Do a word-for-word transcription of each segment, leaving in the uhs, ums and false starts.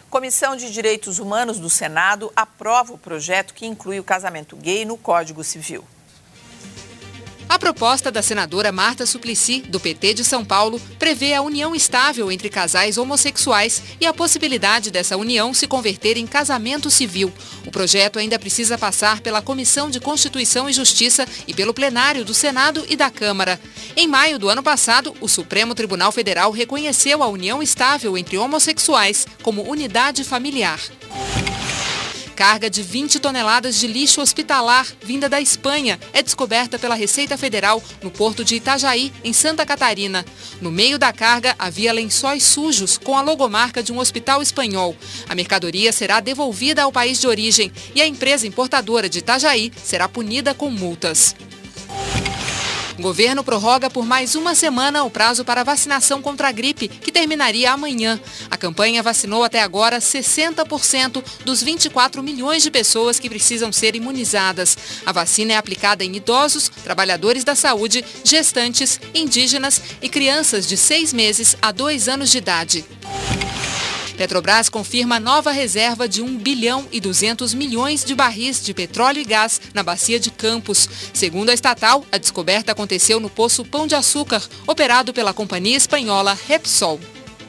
Comissão de Direitos Humanos do Senado aprova o projeto que inclui o casamento gay no Código Civil. A proposta da senadora Marta Suplicy, do P T de São Paulo, prevê a união estável entre casais homossexuais e a possibilidade dessa união se converter em casamento civil. O projeto ainda precisa passar pela Comissão de Constituição e Justiça e pelo plenário do Senado e da Câmara. Em maio do ano passado, o Supremo Tribunal Federal reconheceu a união estável entre homossexuais como unidade familiar. Carga de vinte toneladas de lixo hospitalar vinda da Espanha é descoberta pela Receita Federal no porto de Itajaí, em Santa Catarina. No meio da carga havia lençóis sujos com a logomarca de um hospital espanhol. A mercadoria será devolvida ao país de origem e a empresa importadora de Itajaí será punida com multas. O governo prorroga por mais uma semana o prazo para vacinação contra a gripe, que terminaria amanhã. A campanha vacinou até agora sessenta por cento dos vinte e quatro milhões de pessoas que precisam ser imunizadas. A vacina é aplicada em idosos, trabalhadores da saúde, gestantes, indígenas e crianças de seis meses a dois anos de idade. Petrobras confirma nova reserva de um bilhão e duzentos milhões de barris de petróleo e gás na bacia de Campos. Segundo a estatal, a descoberta aconteceu no poço Pão de Açúcar, operado pela companhia espanhola Repsol.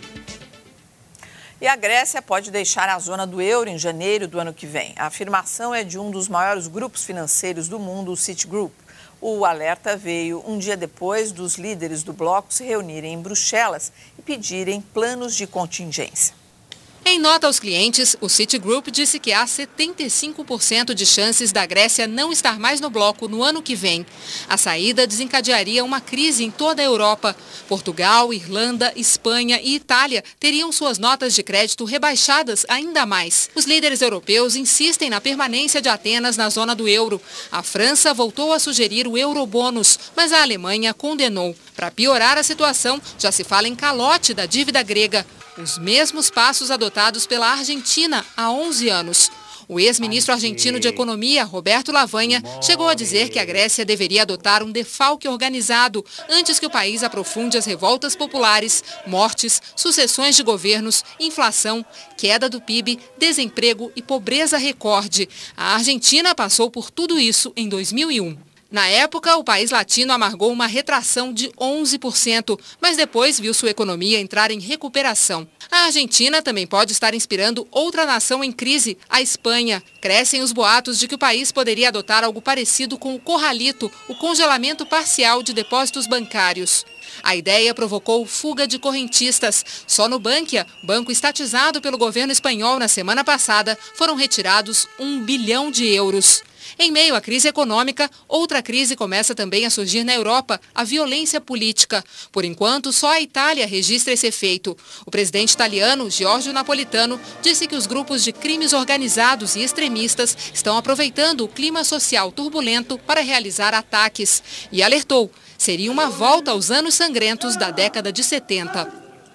E a Grécia pode deixar a zona do euro em janeiro do ano que vem. A afirmação é de um dos maiores grupos financeiros do mundo, o Citigroup. O alerta veio um dia depois dos líderes do bloco se reunirem em Bruxelas e pedirem planos de contingência. Em nota aos clientes, o Citigroup disse que há setenta e cinco por cento de chances da Grécia não estar mais no bloco no ano que vem. A saída desencadearia uma crise em toda a Europa. Portugal, Irlanda, Espanha e Itália teriam suas notas de crédito rebaixadas ainda mais. Os líderes europeus insistem na permanência de Atenas na zona do euro. A França voltou a sugerir o eurobônus, mas a Alemanha condenou. Para piorar a situação, já se fala em calote da dívida grega. Os mesmos passos adotados pela Argentina há onze anos. O ex-ministro argentino de Economia, Roberto Lavagna, chegou a dizer que a Grécia deveria adotar um defalque organizado antes que o país aprofunde as revoltas populares, mortes, sucessões de governos, inflação, queda do P I B, desemprego e pobreza recorde. A Argentina passou por tudo isso em dois mil e um. Na época, o país latino amargou uma retração de onze por cento, mas depois viu sua economia entrar em recuperação. A Argentina também pode estar inspirando outra nação em crise, a Espanha. Crescem os boatos de que o país poderia adotar algo parecido com o corralito, o congelamento parcial de depósitos bancários. A ideia provocou fuga de correntistas. Só no Bankia, banco estatizado pelo governo espanhol na semana passada, foram retirados um bilhão de euros. Em meio à crise econômica, outra crise começa também a surgir na Europa, a violência política. Por enquanto, só a Itália registra esse efeito. O presidente italiano, Giorgio Napolitano, disse que os grupos de crimes organizados e extremistas estão aproveitando o clima social turbulento para realizar ataques. E alertou, seria uma volta aos anos sangrentos da década de setenta.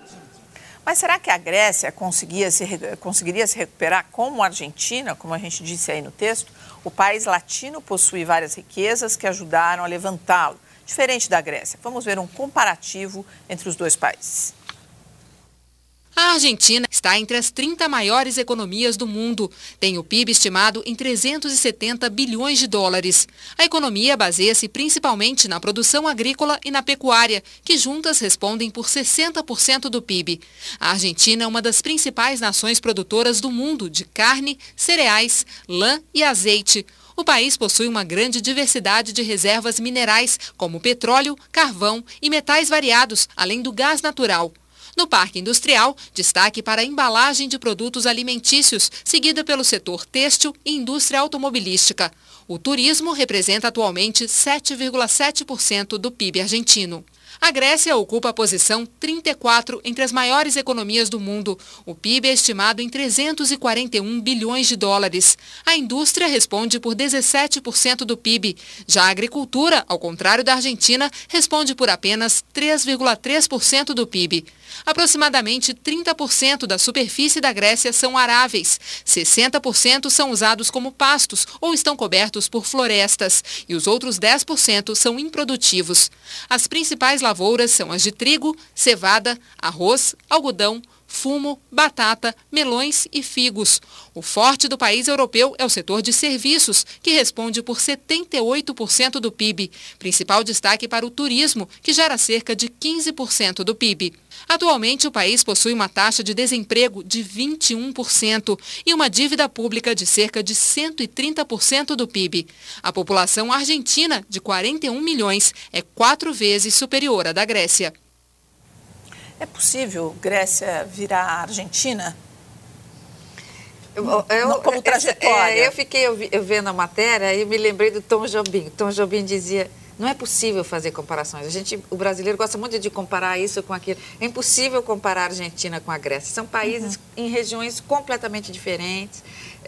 Mas será que a Grécia conseguia se, conseguiria se recuperar como a Argentina, como a gente disse aí no texto? O país latino possui várias riquezas que ajudaram a levantá-lo, diferente da Grécia. Vamos ver um comparativo entre os dois países. A Argentina está entre as trinta maiores economias do mundo. Tem o P I B estimado em trezentos e setenta bilhões de dólares. A economia baseia-se principalmente na produção agrícola e na pecuária, que juntas respondem por sessenta por cento do P I B. A Argentina é uma das principais nações produtoras do mundo de carne, cereais, lã e azeite. O país possui uma grande diversidade de reservas minerais, como petróleo, carvão e metais variados, além do gás natural. No Parque Industrial, destaque para a embalagem de produtos alimentícios, seguida pelo setor têxtil e indústria automobilística. O turismo representa atualmente sete vírgula sete por cento do P I B argentino. A Grécia ocupa a posição trinta e quatro entre as maiores economias do mundo. O P I B é estimado em trezentos e quarenta e um bilhões de dólares. A indústria responde por dezessete por cento do P I B. Já a agricultura, ao contrário da Argentina, responde por apenas três vírgula três por cento do P I B. Aproximadamente trinta por cento da superfície da Grécia são aráveis, sessenta por cento são usados como pastos ou estão cobertos por florestas e os outros dez por cento são improdutivos. As principais lavouras são as de trigo, cevada, arroz, algodão, fumo, batata, melões e figos. O forte do país europeu é o setor de serviços, que responde por setenta e oito por cento do P I B. Principal destaque para o turismo, que gera cerca de quinze por cento do P I B. Atualmente, o país possui uma taxa de desemprego de vinte e um por cento e uma dívida pública de cerca de cento e trinta por cento do P I B. A população argentina, de quarenta e um milhões, é quatro vezes superior à da Grécia. É possível Grécia virar a Argentina? Eu, eu, como trajetória. É, eu fiquei eu vendo a matéria e me lembrei do Tom Jobim. Tom Jobim dizia, não é possível fazer comparações. A gente, o brasileiro gosta muito de comparar isso com aquilo. É impossível comparar a Argentina com a Grécia. São países uhum. em regiões completamente diferentes.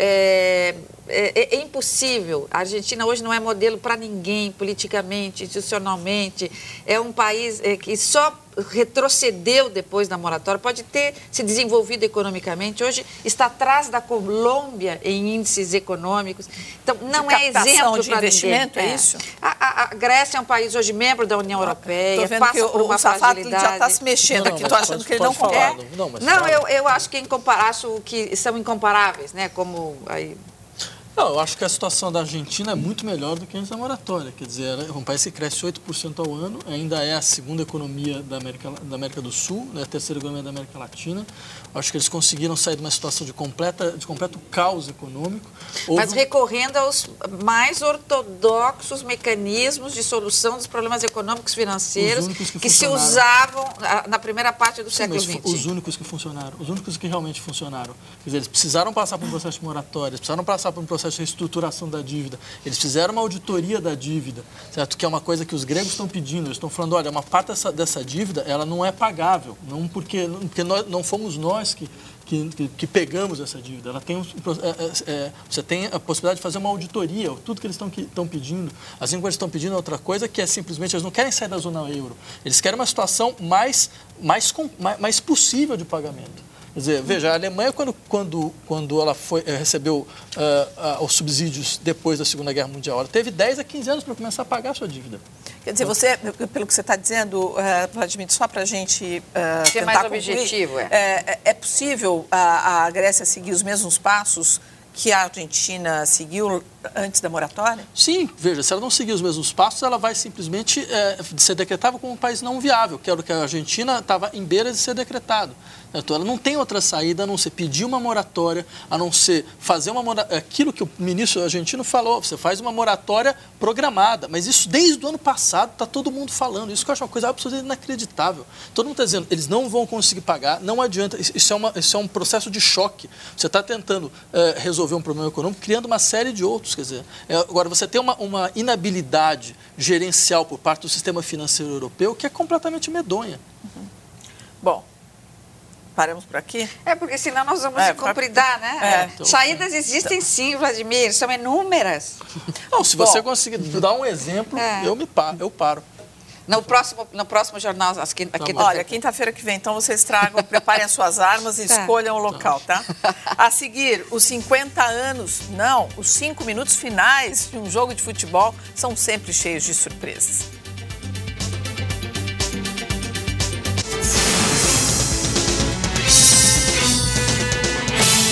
É, é, é impossível. A Argentina hoje não é modelo para ninguém, politicamente, institucionalmente. É um país é, que só retrocedeu depois da moratória, pode ter se desenvolvido economicamente, hoje está atrás da Colômbia em índices econômicos, então não é exemplo de investimento, ninguém. é isso? A, a, a Grécia é um país hoje membro da União Europeia, vendo passa que por uma o Safato fragilidade. já está se mexendo não, aqui, estou achando que ele não concorda. concorda. Não, mas não eu, eu acho que, acho que são incomparáveis, né, como aí... Não, eu acho que a situação da Argentina é muito melhor do que antes da moratória. Quer dizer, é um país que cresce oito por cento ao ano, ainda é a segunda economia da América, da América do Sul, né, a terceira economia da América Latina. Eu acho que eles conseguiram sair de uma situação de, completa, de completo caos econômico. Houve... Mas recorrendo aos mais ortodoxos mecanismos de solução dos problemas econômicos financeiros que, que se usavam na primeira parte do Sim, século vinte. Os únicos que funcionaram, os únicos que realmente funcionaram. Quer dizer, eles precisaram passar por um processo de moratória, eles precisaram passar por um processo de reestruturação da dívida. Eles fizeram uma auditoria da dívida, certo? Que é uma coisa que os gregos estão pedindo. Eles estão falando, olha, uma parte dessa, dessa dívida, ela não é pagável, não porque, porque nós, não fomos nós que, que, que pegamos essa dívida. Ela tem um, é, é, você tem a possibilidade de fazer uma auditoria, tudo que eles estão, que, estão pedindo. Assim como eles estão pedindo outra coisa, que é simplesmente, eles não querem sair da zona euro. Eles querem uma situação mais, mais, mais, mais possível de pagamento. Quer dizer, veja, a Alemanha, quando, quando, quando ela foi, recebeu uh, uh, os subsídios depois da Segunda Guerra Mundial, ela teve dez a quinze anos para começar a pagar a sua dívida. Quer dizer, você, pelo que você está dizendo, uh, Vladimir, só para a gente uh, Ser tentar mais concluir, objetivo, é. É, é possível a, a Grécia seguir os mesmos passos que a Argentina seguiu antes da moratória? Sim, veja, se ela não seguir os mesmos passos, ela vai simplesmente é, ser decretada como um país não viável, que era o que a Argentina estava em beira de ser decretado. Então, ela não tem outra saída a não ser pedir uma moratória, a não ser fazer uma moratória, aquilo que o ministro argentino falou, você faz uma moratória programada, mas isso desde o ano passado está todo mundo falando, isso que eu acho uma coisa absolutamente inacreditável. Todo mundo está dizendo, eles não vão conseguir pagar, não adianta, isso é, uma, isso é um processo de choque. Você está tentando é, resolver um problema econômico, criando uma série de outros, quer dizer, é, agora você tem uma, uma inabilidade gerencial por parte do sistema financeiro europeu que é completamente medonha. Uhum. Bom, paramos por aqui? É, porque senão nós vamos é, compridar, né? É. Então, saídas existem sim, Vladimir, são inúmeras. Não, se você Bom, conseguir dar um exemplo, é. eu, me paro, eu paro. No próximo, no próximo jornal, às quinta, tá quinta Olha, quinta-feira que vem, então vocês tragam, preparem as suas armas e tá. escolham o local, tá? A seguir, os cinquenta anos, não, os cinco minutos finais de um jogo de futebol são sempre cheios de surpresas.